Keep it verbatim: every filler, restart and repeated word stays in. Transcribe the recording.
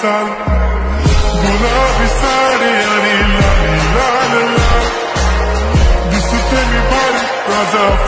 चाल गुलाबी साडी आणि लाली लाल लाल दिसते मी भारी राजा